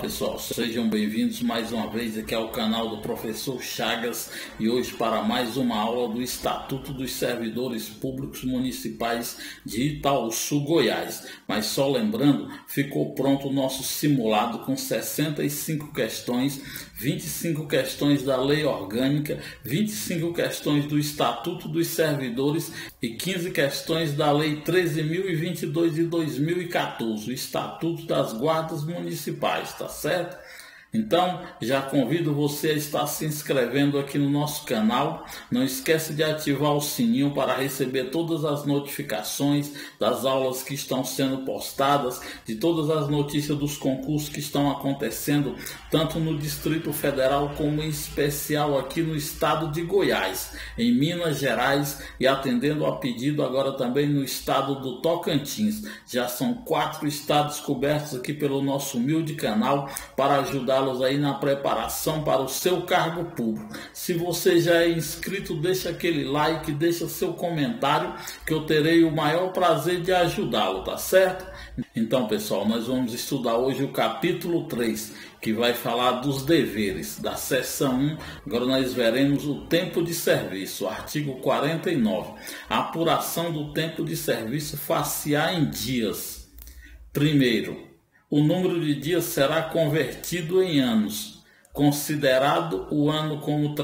pessoal, sejam bem-vindos mais uma vez aqui ao canal do Professor Chagas e hoje para mais uma aula do Estatuto dos Servidores Públicos Municipais de Itaúsu, Goiás. Mas só lembrando, ficou pronto o nosso simulado com 65 questões, 25 questões da Lei Orgânica, 25 questões do Estatuto dos Servidores e 15 questões da Lei 13.022 de 2014, o Estatuto das Guardas Municipais, tá certo? Então, já convido você a estar se inscrevendo aqui no nosso canal. Não esquece de ativar o sininho para receber todas as notificações das aulas que estão sendo postadas, de todas as notícias dos concursos que estão acontecendo, tanto no Distrito Federal como em especial aqui no estado de Goiás, em Minas Gerais e atendendo a pedido agora também no estado do Tocantins. Já são 4 estados cobertos aqui pelo nosso humilde canal para ajudar aí na preparação para o seu cargo público. Se você já é inscrito, deixa aquele like, deixa seu comentário, que eu terei o maior prazer de ajudá-lo, tá certo? Então, pessoal, nós vamos estudar hoje o capítulo 3, que vai falar dos deveres, da seção 1. Agora nós veremos o tempo de serviço, artigo 49. A apuração do tempo de serviço far-se-á em dias. Primeiro, o número de dias será convertido em anos, considerado o ano como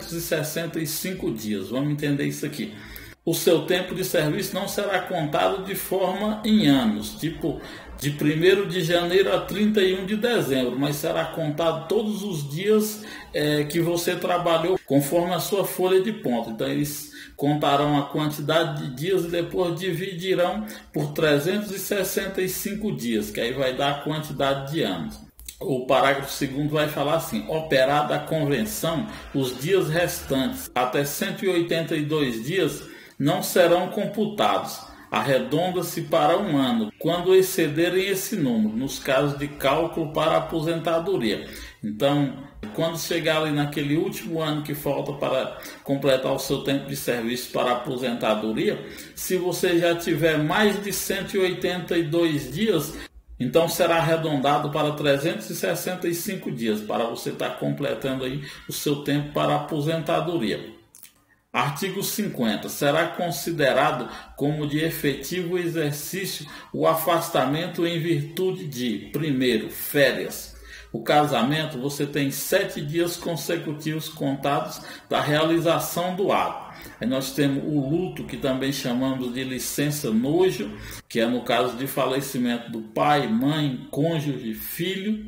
365 dias. Vamos entender isso aqui. O seu tempo de serviço não será contado de forma em anos, tipo de 1º de janeiro a 31 de dezembro, mas será contado todos os dias que você trabalhou, conforme a sua folha de ponta. Então eles contarão a quantidade de dias e depois dividirão por 365 dias, que aí vai dar a quantidade de anos. O parágrafo 2º vai falar assim: operada a convenção, os dias restantes até 182 dias não serão computados. Arredonda-se para 1 ano, quando excederem esse número, nos casos de cálculo para aposentadoria. Então, quando chegar ali naquele último ano que falta para completar o seu tempo de serviço para aposentadoria, se você já tiver mais de 182 dias, então será arredondado para 365 dias, para você estar completando aí o seu tempo para aposentadoria. Artigo 50. Será considerado como de efetivo exercício o afastamento em virtude de, primeiro, férias. O casamento, você tem 7 dias consecutivos contados da realização do ato. Aí nós temos o luto, que também chamamos de licença nojo, que é no caso de falecimento do pai, mãe, cônjuge, filho,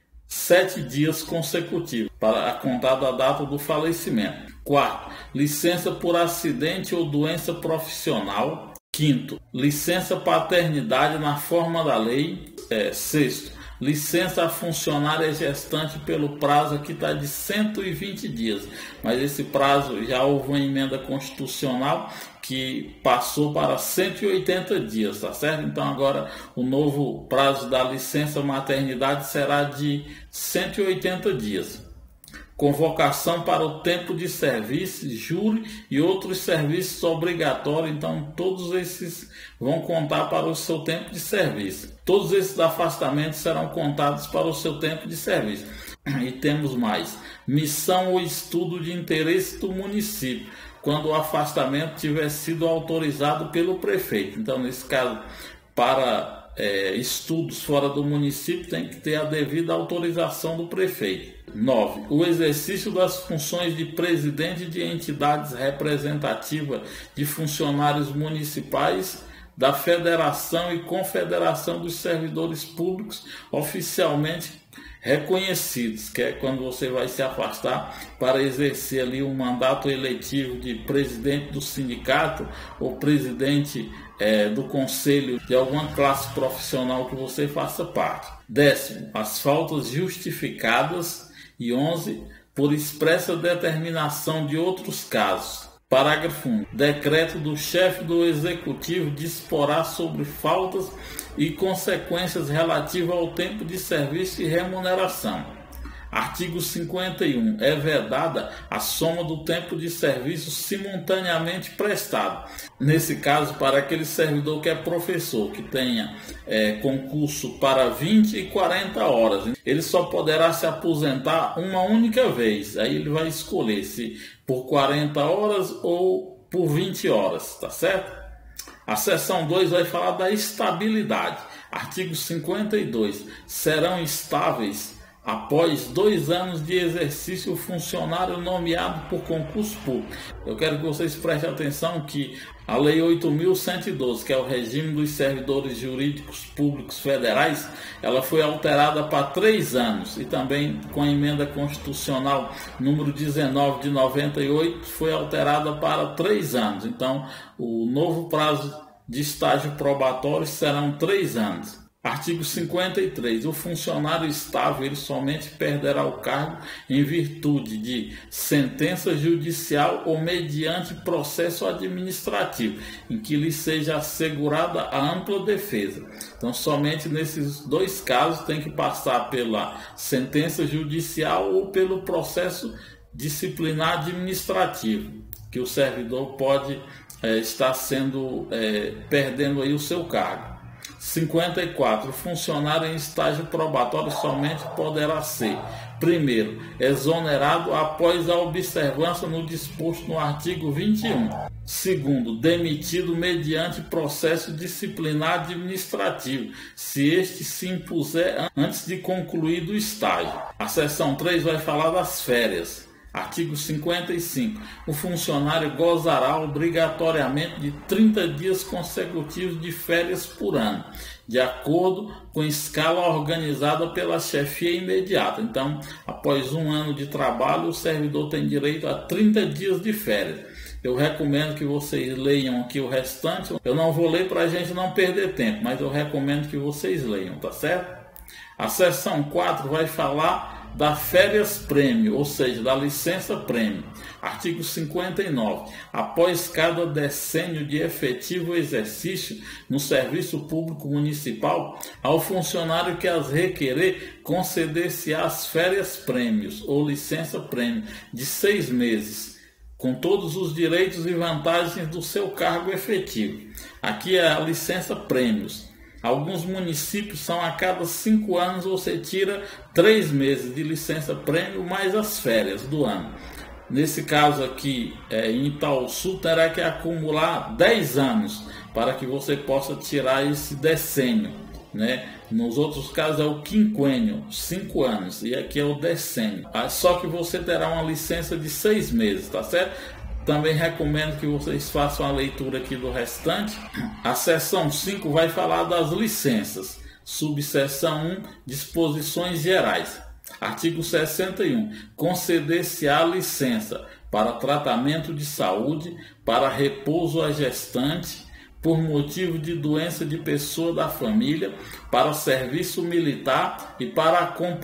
7 dias consecutivos, para contar da data do falecimento. 4. Licença por acidente ou doença profissional. 5. Licença paternidade na forma da lei. 6. Licença a funcionária gestante pelo prazo aqui está de 120 dias. Mas esse prazo já houve uma emenda constitucional que passou para 180 dias, tá certo? Então agora o novo prazo da licença maternidade será de 180 dias. Convocação para o tempo de serviço, júri e outros serviços obrigatórios. Então todos esses vão contar para o seu tempo de serviço. Todos esses afastamentos serão contados para o seu tempo de serviço. E temos mais: missão ou estudo de interesse do município, quando o afastamento tiver sido autorizado pelo prefeito. Então, nesse caso, para estudos fora do município, tem que ter a devida autorização do prefeito. 9. O exercício das funções de presidente de entidades representativas de funcionários municipais, da Federação e Confederação dos Servidores Públicos oficialmente reconhecidos, que é quando você vai se afastar para exercer ali um mandato eletivo de presidente do sindicato ou presidente do conselho de alguma classe profissional que você faça parte. 10. As faltas justificadas. E 11. Por expressa determinação de outros casos. Parágrafo 1. Decreto do chefe do Executivo disporá sobre faltas e consequências relativas ao tempo de serviço e remuneração. Artigo 51. É vedada a soma do tempo de serviço simultaneamente prestado. Nesse caso, para aquele servidor que é professor, que tenha concurso para 20 e 40 horas, ele só poderá se aposentar uma única vez. Aí ele vai escolher se por 40 horas ou por 20 horas, tá certo? A seção 2 vai falar da estabilidade. Artigo 52. Serão estáveis após 2 anos de exercício o funcionário nomeado por concurso público. Eu quero que vocês prestem atenção que a Lei 8.112, que é o regime dos servidores jurídicos públicos federais, ela foi alterada para 3 anos e também com a emenda constitucional número 19 de 98 foi alterada para 3 anos. Então, o novo prazo de estágio probatório serão 3 anos. Artigo 53. O funcionário estável ele somente perderá o cargo em virtude de sentença judicial ou mediante processo administrativo, em que lhe seja assegurada a ampla defesa. Então, somente nesses 2 casos tem que passar pela sentença judicial ou pelo processo disciplinar administrativo, que o servidor pode estar perdendo aí o seu cargo. 54. O funcionário em estágio probatório somente poderá ser: primeiro, exonerado após a observância no disposto no artigo 21. Segundo, demitido mediante processo disciplinar administrativo, se este se impuser antes de concluído o estágio. A seção 3 vai falar das férias. Artigo 55. O funcionário gozará obrigatoriamente de 30 dias consecutivos de férias por ano, de acordo com escala organizada pela chefia imediata. Então, após 1 ano de trabalho, o servidor tem direito a 30 dias de férias. Eu recomendo que vocês leiam aqui o restante. Eu não vou ler para a gente não perder tempo, mas eu recomendo que vocês leiam, tá certo? A seção 4 vai falar da férias prêmio, ou seja, da licença prêmio. Artigo 59. Após cada decênio de efetivo exercício no serviço público municipal, ao funcionário que as requerer, conceder-se as férias prêmios ou licença prêmio de 6 meses, com todos os direitos e vantagens do seu cargo efetivo. Aqui é a licença prêmios. Alguns municípios são a cada 5 anos, você tira 3 meses de licença prêmio mais as férias do ano. Nesse caso aqui, em Itaúsu, terá que acumular 10 anos para que você possa tirar esse decênio, né? Nos outros casos é o quinquênio, 5 anos, e aqui é o decênio. Só que você terá uma licença de 6 meses, tá certo? Também recomendo que vocês façam a leitura aqui do restante. A seção 5 vai falar das licenças. Subseção 1, disposições gerais. Artigo 61. Conceder-se-á licença para tratamento de saúde, para repouso à gestante, por motivo de doença de pessoa da família, para serviço militar e para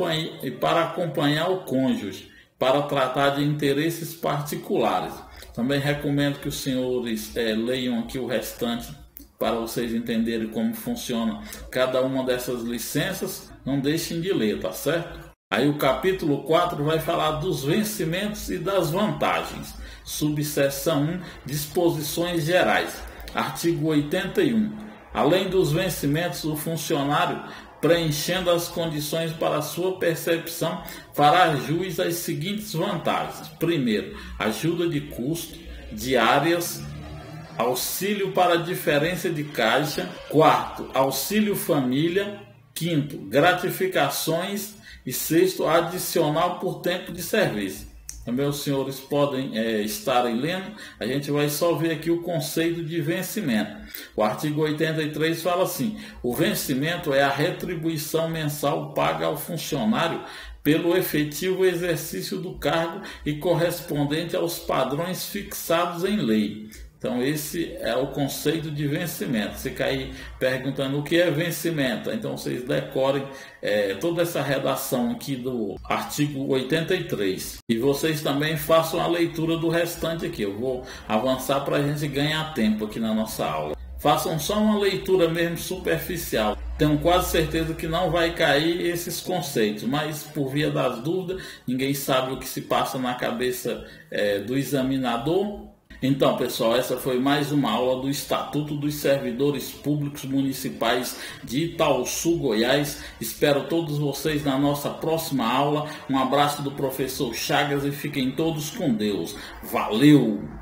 acompanhar o cônjuge, para tratar de interesses particulares. Também recomendo que os senhores leiam aqui o restante para vocês entenderem como funciona cada uma dessas licenças. Não deixem de ler, tá certo? Aí o capítulo 4 vai falar dos vencimentos e das vantagens. Subseção 1, disposições gerais. Artigo 81. Além dos vencimentos, o funcionário, preenchendo as condições para sua percepção, fará jus às seguintes vantagens. Primeiro, ajuda de custo, diárias, auxílio para diferença de caixa. Quarto, auxílio família. Quinto, gratificações. E sexto, adicional por tempo de serviço. Também os senhores podem estarem lendo. A gente vai só ver aqui o conceito de vencimento. O artigo 83 fala assim: o vencimento é a retribuição mensal paga ao funcionário pelo efetivo exercício do cargo e correspondente aos padrões fixados em lei. Então esse é o conceito de vencimento. Você cair perguntando o que é vencimento, então vocês decorem toda essa redação aqui do artigo 83. E vocês também façam a leitura do restante aqui. Eu vou avançar para a gente ganhar tempo aqui na nossa aula. Façam só uma leitura mesmo superficial. tenho quase certeza que não vai cair esses conceitos, mas por via das dúvidas, ninguém sabe o que se passa na cabeça do examinador. Então, pessoal, essa foi mais uma aula do Estatuto dos Servidores Públicos Municipais de Itaúsu, Goiás. Espero todos vocês na nossa próxima aula. Um abraço do professor Chagas e fiquem todos com Deus. Valeu!